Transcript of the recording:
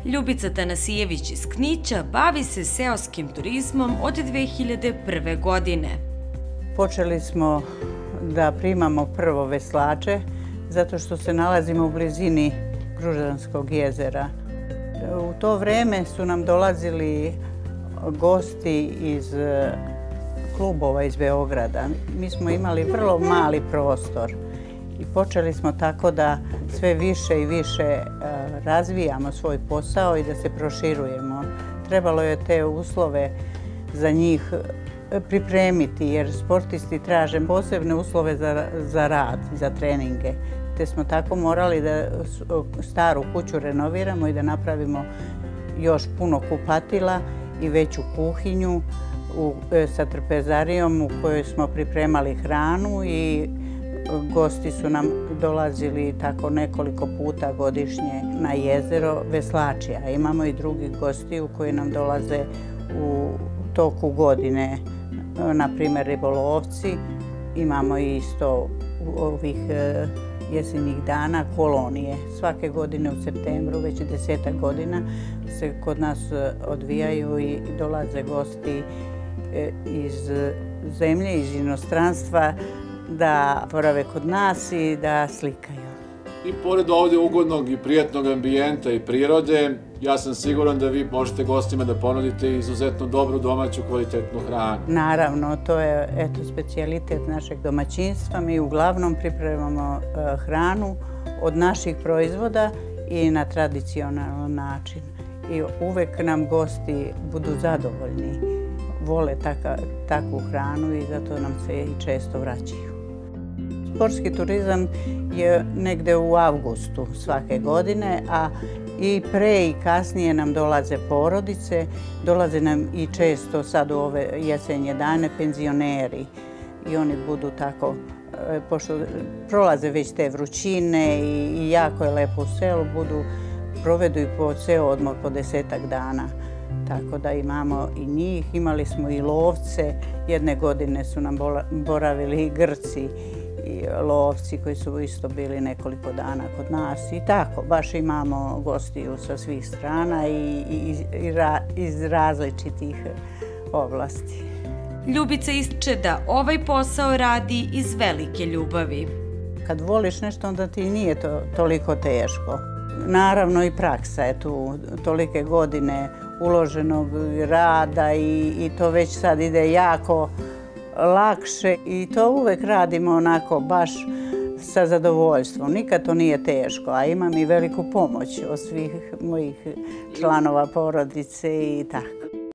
Ljubica Tanasijević iz Knića bavi se seoskim turizmom od 2001. godine. Počeli smo da primamo prvo veslače zato što se nalazimo u blizini Gružanskog jezera. U to vreme su nam dolazili gosti iz klubova iz Beograda. Mi smo imali vrlo mali prostor i počeli smo tako da sve više i više razvijamo svoj posao i da se proširujemo. Trebalo je te uslove za njih pripremiti jer sportisti traže posebne uslove za rad, za treninge. Te smo tako morali da staru kuću renoviramo i da napravimo još puno kupatila i veću kuhinju sa trpezarijom u kojoj smo pripremali hranu i gosti su nam dolazili tako nekoliko puta godišnje na jezero veslači, a imamo i drugih gostiju koji nam dolaze u toku godine, na primjer ribolovci. Imamo isto ovih jesenjih dana kolonije. Svake godine u septembru, već 10 godina, se kod nas odvijaju i dolaze gosti iz zemlje, iz inostranstva, da borave kod nas i da slikaju. I pored ovdje ugodnog i prijatnog ambijenta i prirode, ja sam siguran da vi možete gostima da ponudite izuzetno dobru domaću kvalitetnu hranu. Naravno, to je specijalitet našeg domaćinstva. Mi uglavnom pripremamo hranu od naših proizvoda i na tradicionalan način. I uvek nam gosti budu zadovoljni, vole takvu hranu i zato nam se i često vraćaju. Sportski turizam je negde u avgustu svake godine, a i pre i kasnije nam dolaze porodice, dolaze nam i često sad u ove jesenje dane penzioneri i oni budu tako, pošto prolaze već te vrućine i jako je lepo u selu, provedu i po ceo odmor po 10-ak dana. Tako da imamo i njih, imali smo i lovce, jedne godine su nam boravili i Grci i lovci koji su isto bili nekoliko dana kod nas i tako, baš imamo gostiju sa svih strana i iz različitih oblasti. Ljubica ističe da ovaj posao radi iz velike ljubavi. Kad voliš nešto, onda ti nije to toliko teško. Naravno i praksa je tu, tolike godine uloženog rada i to već sad ide jako lakše i to uvek radimo onako baš sa zadovoljstvom. Nikad to nije teško, a imam i veliku pomoć od svih mojih članova porodice i tako.